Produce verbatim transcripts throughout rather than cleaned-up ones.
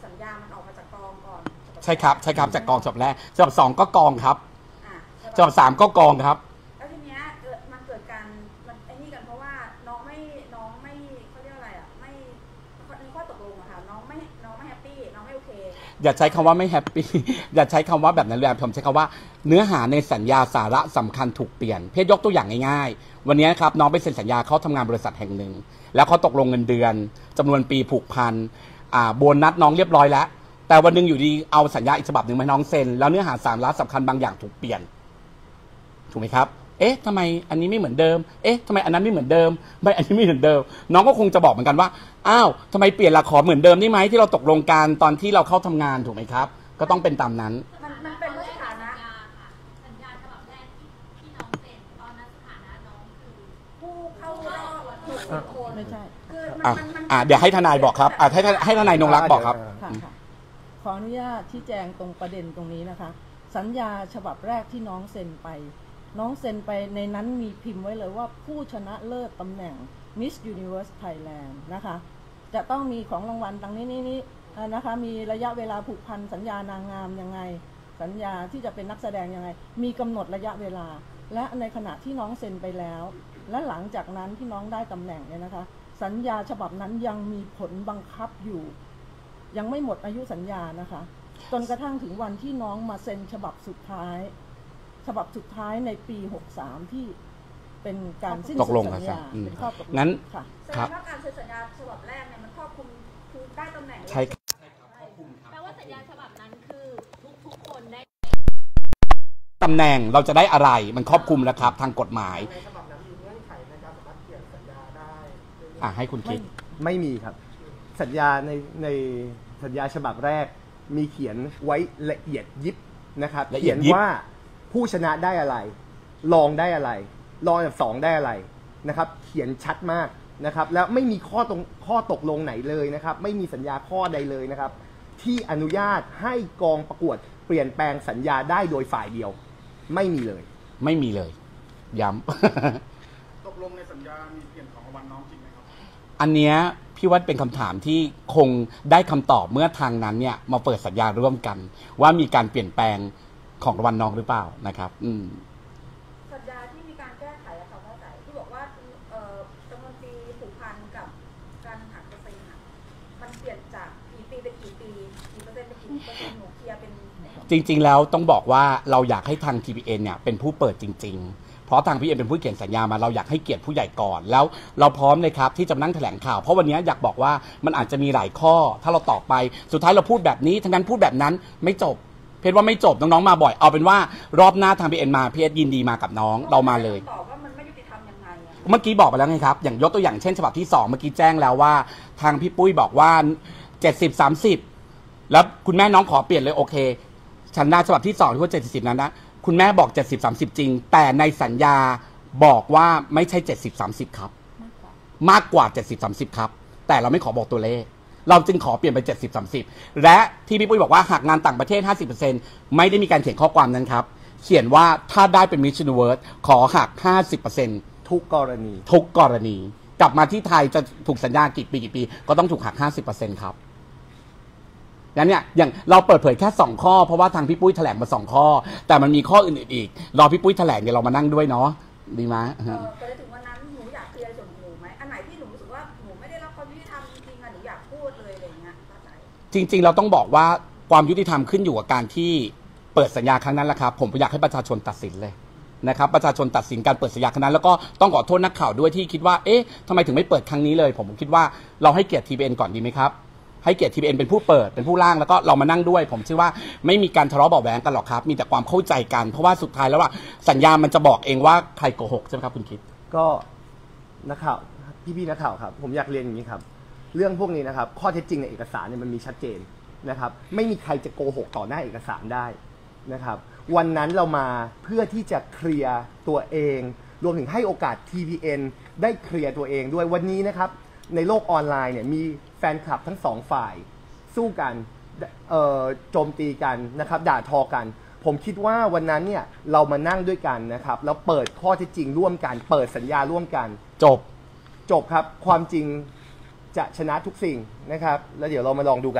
สัญญามันออกมาจากกองก่อนใช่ครับใช่ครับจากกองฉบับแรกฉบับสองก็กองครับฉบับสามก็กองครับแล้วทีเนี้ยมันเกิดการมันไอ้นี่กันเพราะว่าน้องไม่น้องไม่เขาเรียกอะไรอ่ะไม่ในข้อตกลงอะค่ะน้องไม่น้องไม่แฮปปี้น้องไม่โอเคอย่าใช้คำว่าไม่แฮปปี้อย่าใช้คำว่าแบบนั้นเลยผมใช้คำว่าเนื้อหาในสัญญาสาระสำคัญถูกเปลี่ยนเพื่อยกตัวอย่างง่ายๆวันนี้ครับน้องไปเซ็นสัญญาเขาทำงานบริษัทแห่งหนึ่งแล้วเขาตกลงเงินเดือนจำนวนปีผูกพันอ่าโบนัสน้องเรียบร้อยแล้วแต่วันนึงอยู่ดีเอาสัญญาอีกฉบับหนึ่งมาน้องเซ็นแล้วเนื้อหาสาระสำคัญบางอย่างถูกเปลี่ยนถูกไหมครับเอ๊ะทำไมอันนี้ไม่เหมือนเดิมเอ๊ะทำไมอันนั้นไม่เหมือนเดิมไม่อันนี้ไม่เหมือนเดิมน้องก็คงจะบอกเหมือนกันว่าอ้าวทำไมเปลี่ยนละขอเหมือนเดิมได้ไหมที่เราตกลงกันตอนที่เราเข้าทำงานถูกไหมครับก็ต้องเป็นตามนั้นมันมันเป็นสถานะสัญญาฉบับแรกที่ที่น้องเซ็นตอนนั้นสถานะน้องคือผู้เข้ารอบถูกคนไม่ใช่คืออ่ะอ่ะเดี๋ยวให้ทนายบอกครับอ่ะให้ให้ทนายนงรักบอกครับค่ะขออนุญาตชี้แจงตรงประเด็นตรงนี้นะคะสัญญาฉบับแรกที่น้องเซ็นไปน้องเซ็นไปในนั้นมีพิมพ์ไว้เลยว่าผู้ชนะเลิศตำแหน่ง Miss Universe Thailand นะคะจะต้องมีของรางวัลดังนี้นี้นะคะมีระยะเวลาผูกพันสัญญานางงามยังไงสัญญาที่จะเป็นนักแสดงยังไงมีกำหนดระยะเวลาและในขณะที่น้องเซ็นไปแล้วและหลังจากนั้นที่น้องได้ตำแหน่งเนี่ยนะคะสัญญาฉบับนั้นยังมีผลบังคับอยู่ยังไม่หมดอายุสัญญานะคะจนกระทั่งถึงวันที่น้องมาเซ็นฉบับสุดท้ายฉบับสุดท้ายในปีหกสามที่เป็นการสิ้นสุดสัญญาเป็นข้อตกลงงั้นค่ะแสดงว่าการเซ็นสัญญาฉบับแรกเนี่ยมันครอบคลุมคือได้ตำแหน่งใช่แปลว่าสัญญาฉบับนั้นคือทุกทุกคนได้ตำแหน่งเราจะได้อะไรมันครอบคลุมแล้วครับทางกฎหมายในฉบับนั้นมีเงื่อนไขในการสามารถเปลี่ยนสัญญาได้อ่ะให้คุณคิดไม่มีครับสัญญาในในสัญญาฉบับแรกมีเขียนไว้ละเอียดยิบนะครับเขียนว่าผู้ชนะได้อะไรรองได้อะไรรองอันดับสองได้อะไรนะครับเขียนชัดมากนะครับแล้วไม่มีข้อตรงข้อตกลงไหนเลยนะครับไม่มีสัญญาข้อใดเลยนะครับที่อนุญาตให้กองประกวดเปลี่ยนแปลงสัญญาได้โดยฝ่ายเดียวไม่มีเลยไม่มีเลยย้ำตกลงในสัญญามีเปลี่ยนของรางวัลน้องจริงไหมครับอันเนี้ยพี่ว่าเป็นคำถามที่คงได้คำตอบเมื่อทางนั้นเนี่ยมาเปิดสัญญาร่วมกันว่ามีการเปลี่ยนแปลงของรางวัลน้องหรือเปล่านะครับอืมสัญญาที่มีการแก้ไขอะค่ะเข้าใจที่บอกว่าจำนวนปีผูกพันกับการหักเปอร์เซ็นต์มันเปลี่ยนจากกี่ปีเป็นกี่ปีกี่เปอร์เซ็นต์เป็นกี่เปอร์เซ็นต์หนูเคลียร์เป็นจริงๆแล้วต้องบอกว่าเราอยากให้ทาง ที พี เอ็น เนี่ยเป็นผู้เปิดจริงๆเพราะทาง พี เอ็น เป็นผู้เขียนสัญญามาเราอยากให้เกียรติผู้ใหญ่ก่อนแล้วเราพร้อมเลยครับที่จะนั่งแถลงข่าวเพราะวันนี้อยากบอกว่ามันอาจจะมีหลายข้อถ้าเราตอบไปสุดท้ายเราพูดแบบนี้ทางนั้นพูดแบบนั้นไม่จบเพชรว่าไม่จบน้องๆมาบ่อยเอาเป็นว่ารอบหน้าทาง พี เอ็น มาเพชรยินดีมากับน้องเรามาเลยตอบว่ามันไม่ยุติธรรมยังไงเมื่อกี้บอกไปแล้วไงครับอย่างยกตัวอย่างเช่นฉบับที่สองเมื่อกี้แจ้งแล้วว่าทางพี่ปุ้ยบอกว่าเจ็ดสิบ สามสิบแล้วคุณแม่น้องขอเปลี่ยนเลยโอเคฉันหน้าฉบับที่สองที่ว่าเจ็ดสิบนั้นนะคุณแม่บอกเจ็ดสิบ สามสิบจริงแต่ในสัญญาบอกว่าไม่ใช่เจ็ดสิบ สามสิบครับมากกว่าเจ็ดสิบ สามสิบครับแต่เราไม่ขอบอกตัวเลขเราจึงขอเปลี่ยนไปเจ็ดสิบ สามสิบและที่พี่ปุ้ยบอกว่าหากงานต่างประเทศ ห้าสิบเปอร์เซ็นต์ ไม่ได้มีการเขียนข้อความนั้นครับเขียนว่าถ้าได้เป็น Miss Universe ขอหัก ห้าสิบเปอร์เซ็นต์ทุกกรณีทุกกรณีกลับมาที่ไทยจะถูกสัญญากี่ปีกี่ปีก็ต้องถูกหัก ห้าสิบเปอร์เซ็นต์ ครับงั้นเนี่ยอย่างเราเปิดเผยแค่สองข้อเพราะว่าทางพี่ปุ้ยแถลงมาสองข้อแต่มันมีข้ออื่นๆอีกรอพี่ปุ้ยแถลงเดี๋ยวเรามานั่งด้วยเนาะดีไหมเออไปถึงวันนั้นหนูอยากเคลียร์ส่วนหนูไหมอันไหนที่หนูรู้สึกว่าหนูไม่ได้รับความยุติธรรมจริงๆอะหนูอยากพูดเลยอะไรเงี้ยจริงๆเราต้องบอกว่าความยุติธรรมขึ้นอยู่กับการที่เปิดสัญญาครั้งนั้นแหละครับผมอยากให้ประชาชนตัดสินเลยนะครับประชาชนตัดสินการเปิดสัญญาครั้งนั้นแล้วก็ต้องขอโทษนักข่าวด้วยที่คิดว่าเอ๊ะทำไมถึงไม่เปิดครั้งนี้เลยผมคิดว่าเราให้เกียรติ ที พี เอ็น ก่อนดีไหมครับให้เกียรติ ที พี เอ็น เป็นผู้เปิดเป็นผู้ร่างแล้วก็เรามานั่งด้วยผมเชื่อว่าไม่มีการทะเลาะเบาะแว้งกันหรอกครับมีแต่ความเข้าใจกันเพราะว่าสุดท้ายแล้วว่าสัญญามันจะบอกเองว่าใครโกหกใช่ไหมครับคุณคิดก็นักข่าวพี่ๆนักข่าวครับผมอยากเรียนอย่างนี้ครับเรื่องพวกนี้นะครับข้อเท็จจริงในเอกสารเนี่ยมันมีชัดเจนนะครับไม่มีใครจะโกหกต่อหน้าเอกสารได้นะครับวันนั้นเรามาเพื่อที่จะเคลียร์ตัวเองรวมถึงให้โอกาส ที พี เอ็น ได้เคลียร์ตัวเองด้วยวันนี้นะครับในโลกออนไลน์เนี่ยมีแฟนคลับทั้งสองฝ่ายสู้กันโจมตีกันนะครับด่าทอกันผมคิดว่าวันนั้นเนี่ยเรามานั่งด้วยกันนะครับแล้วเปิดข้อเท็จจริงร่วมกันเปิดสัญญาร่วมกันจบจบครับความจริงจะชนะทุกสิ่งนะครับแล้วเดี๋ยวเรามาลองดูกัน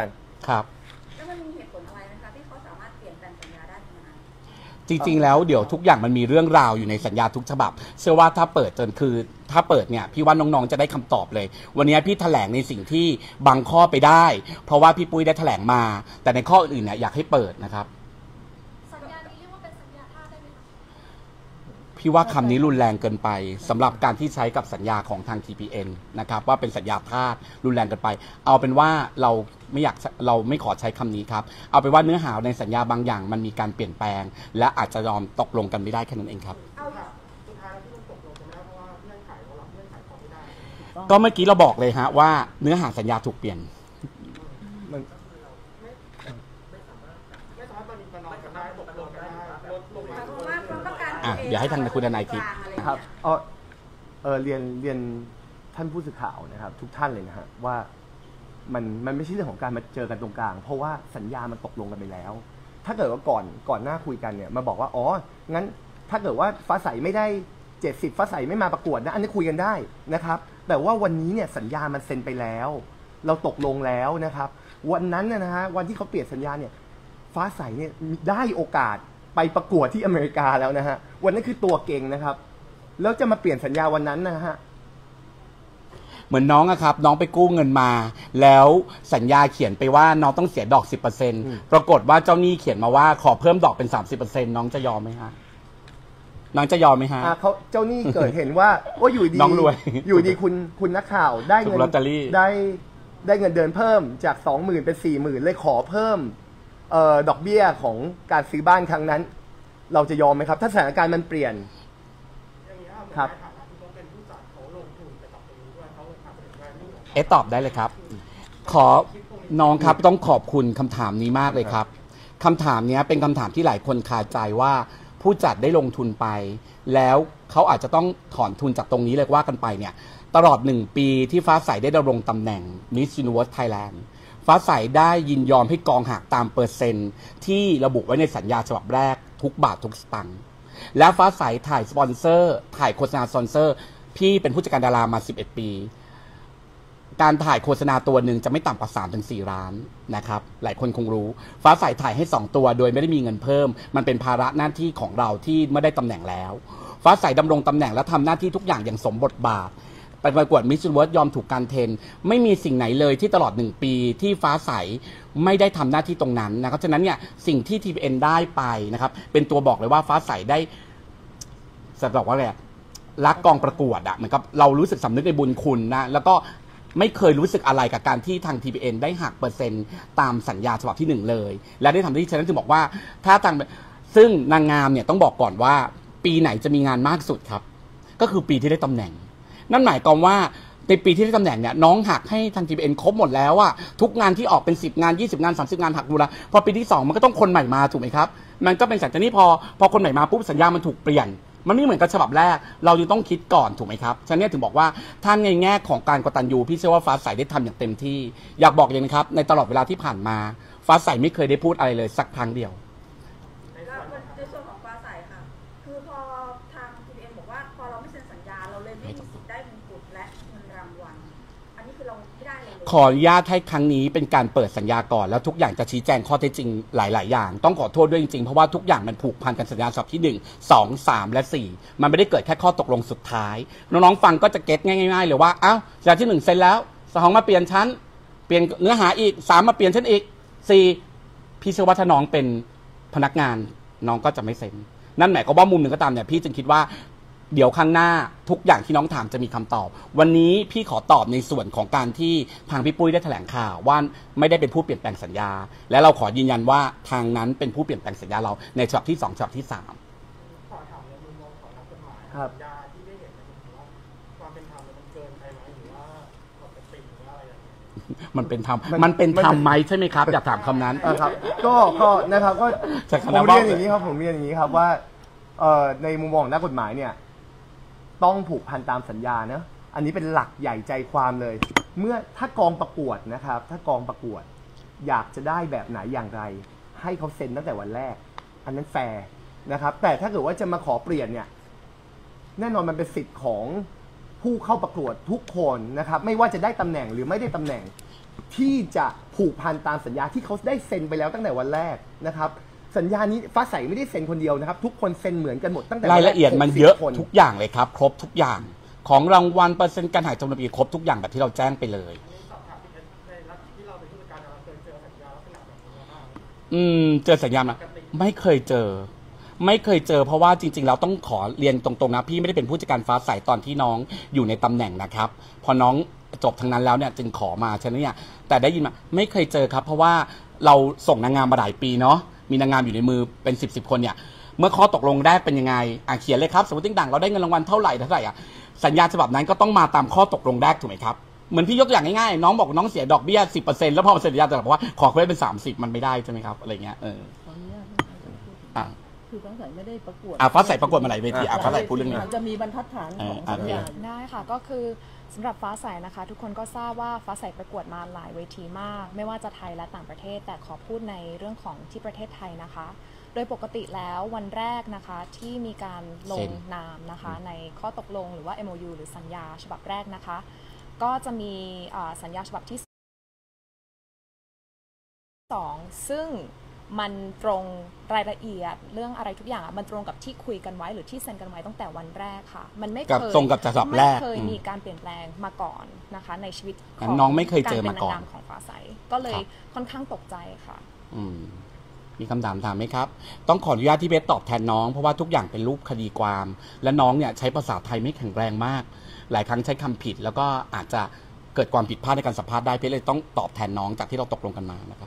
ครับแล้วมันมีเหตุผลอะไรนะคะที่เขาสามารถเปลี่ยนแปลงสัญญาได้ขนาดนั้นจริง ๆ แล้วเดี๋ยวทุกอย่างมันมีเรื่องราวอยู่ในสัญญาทุกฉบับเชื่อว่าถ้าเปิดจนคือถ้าเปิดเนี่ยพี่ว่าน้องๆจะได้คำตอบเลย วันนี้พี่แถลงในสิ่งที่บางข้อไปได้ เพราะว่าพี่ปุ้ยได้แถลงมา แต่ในข้ออื่นเนี่ยอยากให้เปิดนะครับสัญญานี้เรียกว่าเป็นสัญญาทาสได้ไหมคะพี่ว่าคำนี้รุนแรงเกินไปสำหรับการที่ใช้กับสัญญาของทาง ที พี เอ็น นะครับว่าเป็นสัญญาทาสรุนแรงเกินไป เอาเป็นว่าเราไม่อยากเราไม่ขอใช้คำนี้ครับเอาเป็นว่าเนื้อหาในสัญญาบางอย่างมันมีการเปลี่ยนแปลง และอาจจะยอมตกลงกันไม่ได้แค่นั้นเองครับเอาสุดท้ายแล้วที่มันตกลงกันไม่ได้เพราะว่าเงื่อนไขเราหลับเงื่อนไขเขาไม่ได้ก็เมื่อกี้เราบอกเลยฮะว่าเนื้อหาสัญญาถูกเปลี่ยนมันไม่สามารถตอนนี้ประนอมกันได้ตกลงกันได้ลดลงหมามายความว่าความต้องการอ่ะเดี๋ยวให้ทางคุณทนายคิดครับเออเออเรียนเรียนท่านผู้สื่อข่าวนะครับ ทุกท่านเลยนะฮะว่ามันมันไม่ใช่เรื่องของการมาเจอกันตรงกลาง เพราะว่าสัญญามันตกลงกันไปแล้ว ถ้าเกิดว่าก่อนก่อนหน้าคุยกันเนี่ยมาบอกว่าอ๋องั้นถ้าเกิดว่าฟ้าใสไม่ได้เจ็ดสิบฟ้าใสไม่มาประกวดนะอันนี้คุยกันได้นะครับ แต่ว่าวันนี้เนี่ยสัญญามันเซ็นไปแล้ว เราตกลงแล้วนะครับ วันนั้นนะฮะวันที่เขาเปลี่ยนสัญญาเนี่ยฟ้าใสเนี่ยได้โอกาสไปประกวดที่อเมริกาแล้วนะฮะวันนั้นคือตัวเก่งนะครับแล้วจะมาเปลี่ยนสัญญาวันนั้นนะฮะเหมือนน้องอะครับน้องไปกู้เงินมา แล้วสัญญาเขียนไปว่าน้องต้องเสียดอก สิบเปอร์เซ็นต์อืมปรากฏว่าเจ้าหนี้เขียนมาว่าขอเพิ่มดอกเป็น สามสิบเปอร์เซ็นต์ น้องจะยอมไหมฮะน้องจะยอมไหมฮะอ่าเขาเจ้าหนี้เกิดเห็นว่าว่าอยู่ดีน้องรวยอยู่ดีคุณคุณนักข่าวได้เงิถูกลอตเตอรี่ได้ได้เงินเดือนเพิ่มจากสองหมื่นเป็นสี่หมื่นเลยขอเพิ่มเอ่อดอกเบี้ยของการซื้อบ้านครั้งนั้น เราจะยอมไหมครับ ถ้าสถานการณ์มันเปลี่ยนอย่างนี้ครับครับในฐานะที่เขาเป็นผู้จัดเขาลงทุนไปกับตรงนี้ด้วยเขาอาจจะเป็นแบรนด์ที่ของเอะตอบได้เลยครับ ขอน้องครับต้องขอบคุณคำถามนี้มากเลยครับคำถามนี้เป็นคำถามที่หลายคนคาใจว่าผู้จัดได้ลงทุนไป แล้วเขาอาจจะต้องถอนทุนจากตรงนี้เลยว่ากันไปเนี่ยตลอดหนึ่งปีที่ฟ้าใสได้ดำรงตำแหน่ง Miss Universe Thailand ฟ้าใสได้ยินยอมให้กองหักตามเปอร์เซ็นต์ที่ระบุไว้ในสัญญาฉบับแรกทุกบาททุกสตางค์แล้วฟ้าใสถ่ายสปอนเซอร์ถ่ายโฆษณาสปอนเซอร์พี่เป็นผู้จัดการดารามาสิบเอ็ดปีการถ่ายโฆษณาตัวหนึ่งจะไม่ต่ำกว่า สามถึงสี่ ล้านนะครับหลายคนคงรู้ฟ้าใสถ่ายให้สองตัวโดยไม่ได้มีเงินเพิ่มมันเป็นภาระหน้าที่ของเราที่ไม่ได้ตำแหน่งแล้วฟ้าใสดำรงตำแหน่งและทำหน้าที่ทุกอย่างอย่างสมบทบาทไปประกวด Miss Universe ยอมถูกการเทรนไม่มีสิ่งไหนเลยที่ตลอดหนึ่งปีที่ฟ้าใสไม่ได้ทำหน้าที่ตรงนั้นนะครับฉะนั้นเนี่ยสิ่งที่ ที พี เอ็น ได้ไปนะครับเป็นตัวบอกเลยว่าฟ้าใสได้จะบอกว่าอะไรรักกองประกวดอะเหมือนกับเรารู้สึกสำนึกในบุญคุณนะแล้วก็ไม่เคยรู้สึกอะไรกับการที่ทาง ที พี เอ็น ได้หักเปอร์เซ็นต์ตามสัญญาฉบับที่หนึ่งเลยและได้ทำหน้าที่ฉะนั้นจึงบอกว่าถ้าทางซึ่งนางงามเนี่ยต้องบอกก่อนว่าปีไหนจะมีงานมากสุดครับก็คือปีที่ได้ตำแหน่งนั่นหมายความว่าในปีที่ได้ตำแหน่งเนี่ยน้องหักให้ทาง ที พี เอ็น ครบหมดแล้วอะทุกงานที่ออกเป็นสิบงานยี่สิบงานสามสิบงานหักดูแลพอปีที่สองมันก็ต้องคนใหม่มาถูกไหมครับมันก็เป็นสัญญานี้พอพอคนใหม่มาปุ๊บสัญญามันถูกเปลี่ยนมันไม่เหมือนกับฉบับแรกเราจึงต้องคิดก่อนถูกไหมครับฉะนั้นถึงบอกว่าท่านในแง่ของการกตัญญูพี่เชื่อว่าฟ้าใสได้ทำอย่างเต็มที่อยากบอกเลยนะครับในตลอดเวลาที่ผ่านมาฟ้าใสไม่เคยได้พูดอะไรเลยสักครั้งเดียวแล้วในส่วนของฟ้าใสค่ะ คือพอทาง ที พี เอ็น บอกว่าพอเราไม่เซ็นสัญญาเราเลยไม่มีสิทธิ์ได้มงกุฎและเงินรางวัลอันนี้คือเราไม่ได้เลยเลยขออนุญาตให้ครั้งนี้เป็นการเปิดสัญญาก่อนแล้วทุกอย่างจะชี้แจงข้อเท็จจริงหลาย ๆ อย่างต้องขอโทษด้วยจริงๆเพราะว่าทุกอย่างมันผูกพันกันสัญญาฉบับที่หนึ่ง สอง สามและสี่มันไม่ได้เกิดแค่ข้อตกลงสุดท้ายน้องๆฟังก็จะเก็ตง่ายๆเลยว่าอ้าวสัญญาที่หนึ่งเซ็นแล้วสองมาเปลี่ยนชั้นเปลี่ยนเนื้อหาอีกสามมาเปลี่ยนชั้นอีกสี่พี่เชื่อว่าถ้าน้องเป็นพนักงานน้องก็จะไม่เซ็นนั่นหมายความว่ามุมหนึ่งก็ตามเนี่ยพี่จึงคิดว่าเดี๋ยวข้างหน้าทุกอย่างที่น้องถามจะมีคำตอบวันนี้พี่ขอตอบในส่วนของการที่ทางพี่ปุ้ยได้แถลงข่าวว่าไม่ได้เป็นผู้เปลี่ยนแปลงสัญญาและเราขอยืนยันว่าทางนั้นเป็นผู้เปลี่ยนแปลงสัญญาเราในฉบับที่สองฉบับที่สามขอถามในมุมมองของนักกฎหมายครับสัญญาที่ได้เห็นในมุมว่าความเป็นธรรมมันเกินไปไหมหรือว่าปกติหรือว่าอะไรอย่างเงี้ยมันเป็นธรรมมันมันเป็นมันธรรมไหมใช่ไหมครับอยากถามคำนั้นอ่าครับก็ก็นะครับก็จากคผณะมว่าเรียนอย่างนี้ครับผมเรียนอย่างนี้ครับว่าเอ่อในมุมมองของนักกฎหมายเนี่ยต้องผูกพันตามสัญญาเนอะอันนี้เป็นหลักใหญ่ใจความเลย เมื่อถ้ากองประกวดนะครับ ถ้ากองประกวดอยากจะได้แบบไหนอย่างไร ให้เขาเซ็นตั้งแต่วันแรก อันนั้นแฟร์นะครับ แต่ถ้าเกิดว่าจะมาขอเปลี่ยนเนี่ยแน่นอนมันเป็นสิทธิ์ของผู้เข้าประกวดทุกคนนะครับไม่ว่าจะได้ตำแหน่งหรือไม่ได้ตำแหน่งที่จะผูกพันตามสัญญาที่เขาได้เซ็นไปแล้วตั้งแต่วันแรกนะครับสัญญานี้ฟ้าใสไม่ได้เซ็นคนเดียวนะครับทุกคนเซ็นเหมือนกันหมดตั้งแต่รายละเอียดมันเยอะคนทุกอย่างเลยครับ ครบทุกอย่างของรางวัลเปอร์เซ็นต์การหายจำนวนปีครบทุกอย่างแบบที่เราแจ้งไปเลยสอบถามพี่เอสในรัฐที่เราเป็นผู้จัดการเราเคยเจอสัญญาลักษณะแบบนี้บ้างอืมเจอสัญญาณนะไม่เคยเจอ ไม่เคยเจอเพราะว่าจริงๆแล้วต้องขอเรียนตรงๆนะพี่ไม่ได้เป็นผู้จัดการฟ้าใสตอนที่น้องอยู่ในตำแหน่งนะครับพอน้องจบทางนั้นแล้วเนี่ยจึงขอมาฉะนั้นเนี่ยแต่ได้ยินมาไม่เคยเจอครับเพราะว่าเราส่งนางงามมาหลายปีเนาะมีนางงามอยู่ในมือเป็นสิบสิบคนเนี่ยเมื่อข้อตกลงแรกเป็นยังไงอ่ะเขียนเลยครับสมมติต่างๆเราได้เงินรางวัลเท่าไหร่เท่าไหร่อ่ะสัญญาฉบับนั้นก็ต้องมาตามข้อตกลงแรกถูกไหมครับเหมือนพี่ยกอย่างง่ายๆน้องบอกน้องเสียดอกเบี้ย สิบเปอร์เซ็นต์ แล้วพอเซ็นสัญญาจะบอกว่าขอเพิ่มเป็นสามสิบมันไม่ได้ใช่ไหมครับอะไรเงี้ยเออขออนุญาตให้อาจารย์พูดอ่ะคือฟ้าใสไม่ได้ประกวดอ่ะฟ้าใสประกวดมาหลายเวทีอ่ะฟ้าใสพูดเรื่องนี้มันจะมีบรรทัดฐานของเออสัญญาโอเคได้ค่ะก็คือสำหรับฟ้าใสนะคะ ทุกคนก็ทราบว่าฟ้าใสประกวดมาหลายเวทีมาก ไม่ว่าจะไทยและต่างประเทศ แต่ขอพูดในเรื่องของที่ประเทศไทยนะคะ โดยปกติแล้ววันแรกนะคะที่มีการลงนามนะคะในข้อตกลงหรือว่า เอ็ม โอ ยู หรือสัญญาฉบับแรกนะคะ ก็จะมีอ่าสัญญาฉบับที่สองซึ่งมันตรงรายละเอียดเรื่องอะไรทุกอย่างอะมันตรงกับที่คุยกันไว้หรือที่เซ็นกันไว้ตั้งแต่วันแรกค่ะมันไม่กับเคยตรงกับฉบับแรกไม่เคยอืมมีการเปลี่ยนแปลงมาก่อนนะคะในชีวิตขงั้องนน้องไม่เคยเจอมาก่อนรเป็นนางงามของฟ้าใสก็เลยครับค่อนข้างตกใจค่ะอืมมีคำถามถามไหมครับ ต้องขออนุญาตที่เบสตอบแทนน้องเพราะว่าทุกอย่างเป็นรูปคดีความ และน้องเนี่ยใช้ภาษาไทยไม่แข็งแรงมาก หลายครั้งใช้คำผิด แล้วก็อาจจะเกิดความผิดพลาดในการสัมภาษณ์ได้เพสเลยต้องตอบแทนน้องจากที่เราตกลงกันมานะครับ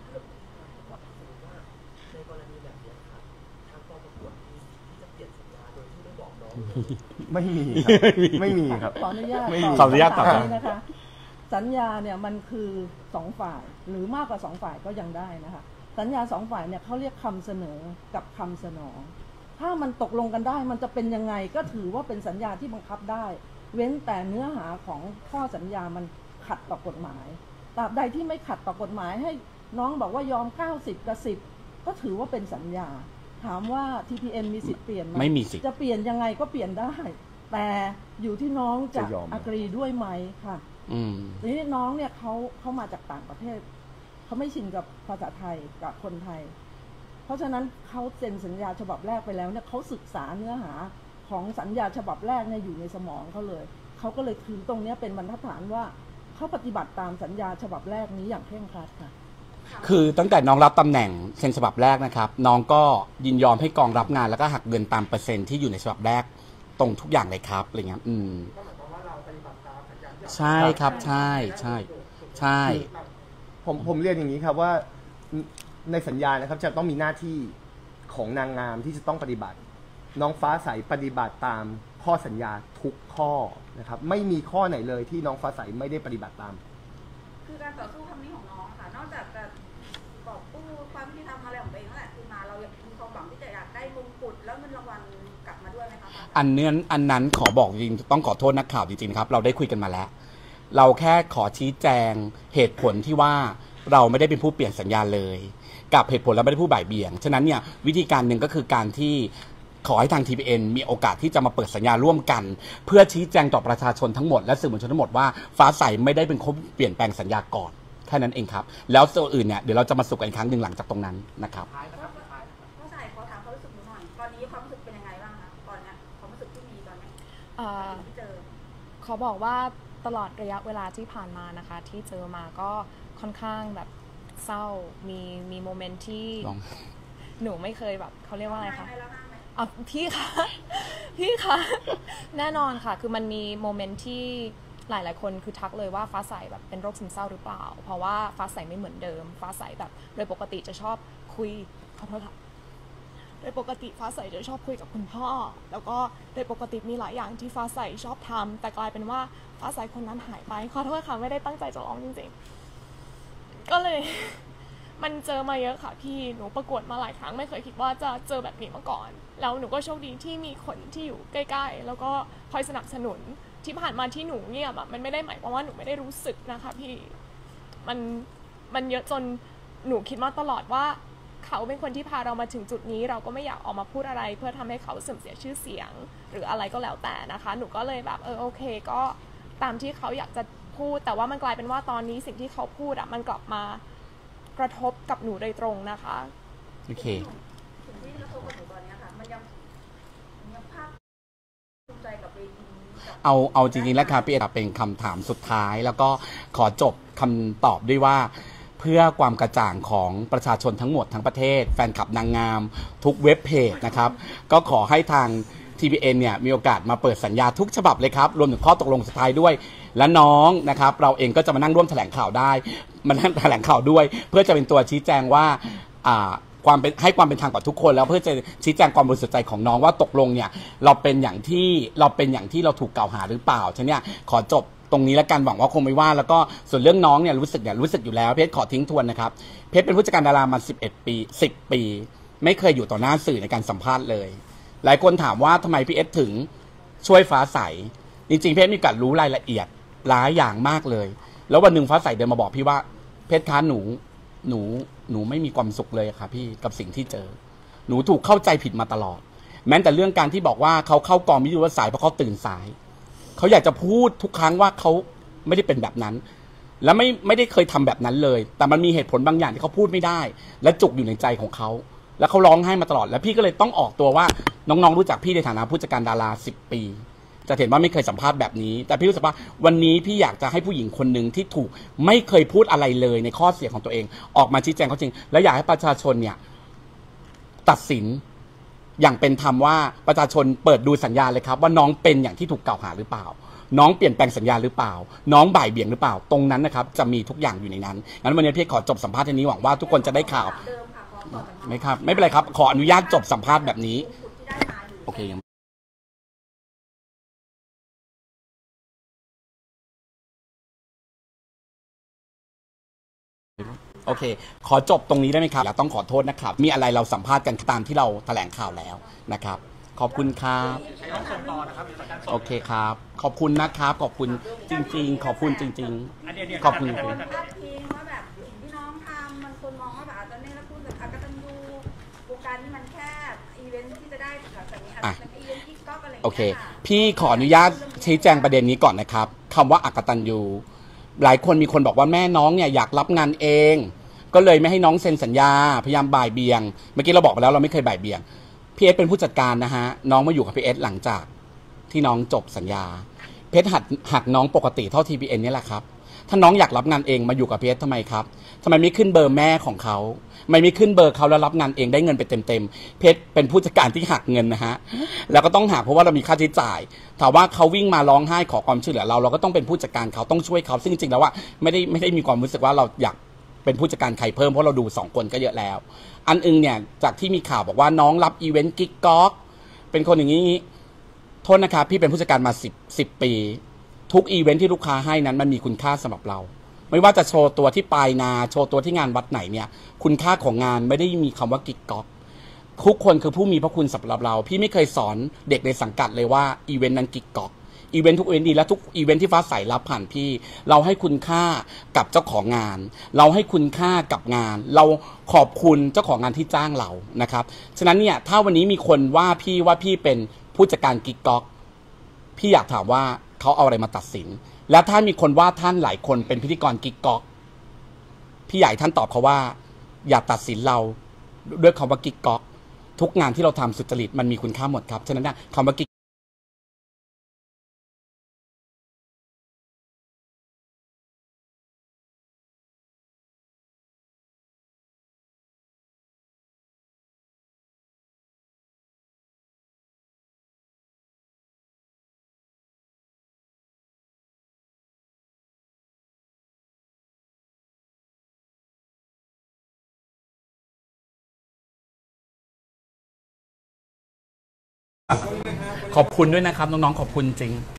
ในกรณีแบบนี้ครับทางกองประกวดมีที่จะเปลี่ยนสัญญาโดยที่ไม่บอกน้องไม่มีครับไม่มีครับขออนุญาตไม่มีขออนุญาตตอบคำถมนี้นะคะ สัญญาเนี่ยมันคือสองฝ่ายหรือมากกว่าสองฝ่ายก็ยังได้นะคะสัญญาสองฝ่ายเนี่ยเขาเรียกคำเสนอกับคำสนอง ถ้ามันตกลงกันได้มันจะเป็นยังไงก็ถือว่าเป็นสัญญาที่บังคับได้ เว้นแต่เนื้อหาของข้อสัญญามันขัดต่อกฎหมายตราบใดที่ไม่ขัดต่อกฎหมายให้น้องบอกว่ายอมเก้าสิบกับสิบก็ถือว่าเป็นสัญญา ถามว่า ที พี เอ็น มีสิทธิ์เปลี่ยนไหมไม่มีสิทธิ์จะเปลี่ยนยังไงก็เปลี่ยนได้ แต่อยู่ที่น้องจะจะยอมไหมอกรีด้วยไหมค่ะอืมทีนี้น้องเนี่ยเขาเขามาจากต่างประเทศเขาไม่ชินกับภาษาไทยกับคนไทย เพราะฉะนั้นเขาเซ็นสัญญาฉบับแรกไปแล้วเนี่ยเขาศึกษาเนื้อหาของสัญญาฉบับแรกเนี่ยอยู่ในสมองเขาเลยเขาก็เลยถือตรงเนี้ยเป็นบรรทัดฐานว่าเขาปฏิบัติตามสัญญาฉบับแรกนี้อย่างเคร่งครัดค่ะคือตั้งแต่น้องรับตำแหน่งเซ็นฉบับแรกนะครับน้องก็ยินยอมให้กองรับงานแล้วก็หักเงินตามเปอร์เซ็นต์ที่อยู่ในฉบับแรกตรงทุกอย่างเลยครับอะไรเงี้ยอืมก็หมายความว่าเราปฏิบัติตามสัญญาที่เราใช่ครับใช่ใช่ใช่ผมผมเรียนอย่างนี้ครับว่าในสัญญานะครับจะต้องมีหน้าที่ของนางงามที่จะต้องปฏิบัติ น้องฟ้าใสปฏิบัติตามข้อสัญญาทุกข้อนะครับไม่มีข้อไหนเลยที่น้องฟ้าใสไม่ได้ปฏิบัติตามคือการต่อสู้ครั้งนี้ของน้องค่ะ นอกจากจะกอบกู้ความยุติธรรมอะไรของตัวเองนั่นแหละคือมาเรายังมีความหวังที่จะอยากได้มงกุฎแล้วเงินรางวัลกลับมาด้วยไหมคะอันเนื้ออันนั้นขอบอกจริงต้องขอโทษนักข่าวจริงๆครับเราได้คุยกันมาแล้ว เราแค่ขอชี้แจงเหตุผลที่ว่าเราไม่ได้เป็นผู้เปลี่ยนสัญญาเลย กับเหตุผลเราไม่ได้ผู้บ่ายเบี่ยงฉะนั้นเนี่ยวิธีการหนึ่งก็คือการที่ขอให้ทาง ที พี เอ็น มีโอกาสที่จะมาเปิดสัญญาร่วมกัน เพื่อชี้แจงต่อประชาชนทั้งหมดและสื่อมวลชนทั้งหมดว่าฟ้าใสไม่ได้เป็นคนเปลี่ยนแปลงสัญญาก่อนแค่นั้นเองครับแล้วส่วนอื่นเนี่ยเดี๋ยวเราจะมาสรุปกันอีกครั้งหนึ่งหลังจากตรงนั้นนะครับท้ายนะครับท้ายก็ใส่ขอถามความรู้สึกหนูหน่อย ตอนนี้ความรู้สึกเป็นยังไงบ้างคะตอนเนี้ยความรู้สึกที่มีตอนเนี้ยเอ่อที่เจอขอบอกว่าตลอดระยะเวลาที่ผ่านมานะคะ ที่เจอมาก็ค่อนข้างแบบเศร้ามีมีโมเมนต์ที่ลองหนูไม่เคยแบบเขาเรียกว่าอะไรคะให้แล้วห้ามไหมอ่ะพี่คะ พี่คะแน่นอนค่ะ คือมันมีโมเมนต์ที่หลายๆคนคือทักเลยว่าฟ้าใสแบบเป็นโรคซึมเศร้าหรือเปล่า เพราะว่าฟ้าใสไม่เหมือนเดิม ฟ้าใสแบบโดยปกติจะชอบคุยขอโทษค่ะโดยปกติฟ้าใสจะชอบคุยกับคุณพ่อ แล้วก็โดยปกติมีหลายอย่างที่ฟ้าใสชอบทำแต่กลายเป็นว่าฟ้าใสคนนั้นหายไปขอโทษค่ะไม่ได้ตั้งใจจะร้องจริงๆก็เลย มันเจอมาเยอะค่ะพี่หนูประกวดมาหลายครั้งไม่เคยคิดว่าจะเจอแบบนี้มาก่อนแล้วหนูก็โชคดีที่มีคนที่อยู่ใกล้ๆแล้วก็คอยสนับสนุนที่ผ่านมาที่หนูเงียบอะมันไม่ได้หมายความว่าหนูไม่ได้รู้สึกนะคะพี่มันมันเยอะจนหนูคิดมาตลอดว่าเขาเป็นคนที่พาเรามาถึงจุดนี้เราก็ไม่อยากออกมาพูดอะไรเพื่อทำให้เขาเสื่อมเสียชื่อเสียงหรืออะไรก็แล้วแต่นะคะหนูก็เลยแบบเออโอเคก็ตามที่เขาอยากจะพพูดแต่ว่ามันกลายเป็นว่าตอนนี้สิ่งที่เขาพูดอะมันกลับมากระทบกับหนูโดยตรงนะคะโอเคสิ่งที่กระทบกับหนูตอนนี้ค่ะมันยังยังภาคภูมิใจกับเวทีนี้เอาเอาจริงๆแล้วครับพี่เอเป็นคำถามสุดท้ายแล้วก็ขอจบคำตอบด้วยว่าเพื่อความกระจ่างของประชาชนทั้งหมดทั้งประเทศแฟนคลับนางงามทุกเว็บเพจนะครับก็ขอให้ทาง ที บี เอ็น เนี่ยมีโอกาสมาเปิดสัญญาทุกฉบับเลยครับรวมถึงข้อตกลงสุดท้ายด้วยและน้องนะครับเราเองก็จะมานั่งร่วมแถลงข่าวได้มานั่งแถลงข่าวด้วยเพื่อจะเป็นตัวชี้แจงว่าอ่าความเป็นให้ความเป็นธรรมกับทุกคนแล้วเพื่อจะชี้แจงความบริสุทธิ์ใจของน้องว่าตกลงเนี่ยเราเป็นอย่างที่เราเป็นอย่างที่เราถูกกล่าวหาหรือเปล่าฉะนั้นเนี่ยขอจบตรงนี้แล้วกันหวังว่าคงไม่ว่าแล้วก็ส่วนเรื่องน้องเนี่ยรู้สึกเนี่ยรู้สึกอยู่แล้วเพชรขอทิ้งทวนนะครับเพชรเป็นผู้จัดการดารามาสิบเอ็ดปีสิบปีไม่เคยอยู่ต่อหน้าสื่อในการสัมภาษณ์เลยหลายคนถามว่าทำไมพี่เอสถึงช่วยฟ้าใสจริงๆเพชรมีโอกาสรู้รายละเอียดหลายอย่างมากเลยแล้ววันหนึ่งฟ้าใสเดินมาบอกพี่ว่าเพชรคะหนูหนูหนูไม่มีความสุขเลยค่ะพี่กับสิ่งที่เจอหนูถูกเข้าใจผิดมาตลอดแม้แต่เรื่องการที่บอกว่าเขาเข้ากองวิทยุสายเพราะเขาตื่นสายเขาอยากจะพูดทุกครั้งว่าเขาไม่ได้เป็นแบบนั้นและไม่ไม่ได้เคยทำแบบนั้นเลยแต่มันมีเหตุผลบางอย่างที่เขาพูดไม่ได้และจุกอยู่ในใจของเขาแล้วเขาร้องไห้มาตลอดแล้วพี่ก็เลยต้องออกตัวว่าน้องๆรู้จักพี่ในฐานะผู้จัดการดาราสิบปีจะเห็นว่าไม่เคยสัมภาษณ์แบบนี้แต่พี่รู้สึกว่าวันนี้พี่อยากจะให้ผู้หญิงคนหนึ่งที่ถูกไม่เคยพูดอะไรเลยในข้อเสียของตัวเองออกมาชี้แจงเขาจริงและอยากให้ประชาชนเนี่ยตัดสินอย่างเป็นธรรมว่าประชาชนเปิดดูสัญญาเลยครับว่าน้องเป็นอย่างที่ถูกกล่าวหาหรือเปล่าน้องเปลี่ยนแปลงสัญญาหรือเปล่าน้องบ่ายเบี่ยงหรือเปล่าตรงนั้นนะครับจะมีทุกอย่างอยู่ในนั้นงั้นวันนี้พี่ขอจบสัมภาษณ์ทีนี้หวังว่าทุกคนจะได้ข่าวไม่ครับไม่เป็นไรครับขออนุญาตจบสัมภาษณ์แบบนี้โอเคยังโอเคขอจบตรงนี้ได้ไหมครับแล้วต้องขอโทษนะครับมีอะไรเราสัมภาษณ์กันตามที่เราแถลงข่าวแล้วนะครับขอบคุณครับโอเคครับขอบคุณนะครับขอบคุณจริงๆขอบคุณจริงๆขอบคุณจริงภาพพิงว่าแบบสิ่งที่น้องทำมันคนมองว่าแบบอาจจะไม่ละคุณแต่อากตัญญูวงการนี้มันแค่อีเวนท์ที่จะได้แบบนี้อาจจะเป็นอีเวนท์ที่ก็อะไรโอเคพี่ขออนุญาตชี้แจงประเด็นนี้ก่อนนะครับคำว่าอากตัญญูหลายคนมีคนบอกว่าแม่น้องเนี่ยอยากรับงานเองก็เลยไม่ให้น้องเซ็นสัญญาพยายามบ่ายเบี่ยงเมื่อกี้เราบอกไปแล้วเราไม่เคยบ่ายเบี่ยงพี่เอสเป็นผู้จัดการนะฮะน้องมาอยู่กับพี่เอสหลังจากที่น้องจบสัญญาเพชรหักหักน้องปกติเท่า ที บี เอ็น นี่แหละครับถ้าน้องอยากรับงานเองมาอยู่กับพี่เอสทำไมครับทำไมไม่ขึ้นเบอร์แม่ของเขาไม่ไม่ขึ้นเบอร์เขาแล้วรับงานเองได้เงินไปเต็มๆเพชรเป็นผู้จัดการที่หักเงินนะฮะแล้วก็ต้องหักเพราะว่าเรามีค่าใช้จ่ายถามว่าเขาวิ่งมาร้องไห้ขอความช่วยเหลือเราเราก็ต้องเป็นผู้จัดการเขาต้องช่วยเขาซึ่งจริงๆแล้วว่าไม่ได้ไม่ได้มีความรู้สึกว่าเราอยากเป็นผู้จัดการใครเพิ่มเพราะเราดูสองคนก็เยอะแล้วอันอึงเนี่ยจากที่มีข่าวบอกว่าน้องรับอีเวนต์กิ๊กก๊อกเป็นคนอย่างนี้โทษนะครับพี่เป็นผู้จัดการมาสิบสิบปีทุกอีเวนต์ที่ลูกค้าให้นั้นมันมีคุณค่าสำหรับเราไม่ว่าจะโชว์ตัวที่ปลายนาโชว์ตัวที่งานวัดไหนเนี่ยคุณค่าของงานไม่ได้มีคำว่ากิ๊กก๊อกทุกคนคือผู้มีพระคุณสำหรับเราพี่ไม่เคยสอนเด็กในสังกัดเลยว่าอีเวนต์นั้นกิ๊กก๊อกอีเวนต์ทุกอีเวนต์ดีและทุกอีเวนต์ที่ฟ้าใสรับผ่านพี่เราให้คุณค่ากับเจ้าของงานเราให้คุณค่ากับงานเราขอบคุณเจ้าของงานที่จ้างเรานะครับฉะนั้นเนี่ยถ้าวันนี้มีคนว่าพี่ว่าพี่เป็นผู้จัดการกิ๊กก๊อกพี่อยากถามว่าเขาเอาอะไรมาตัดสินและถ้ามีคนว่าท่านหลายคนเป็นพิธีกรกิ๊กก๊อกพี่ใหญ่ท่านตอบเขาว่าอย่าตัดสินเราด้วยคำว่ากิ๊กก๊อกทุกงานที่เราทำสุจริตมันมีคุณค่าหมดครับฉะนั้นนะคำว่ากิ๊กขอบคุณด้วยนะครับน้องๆขอบคุณจริง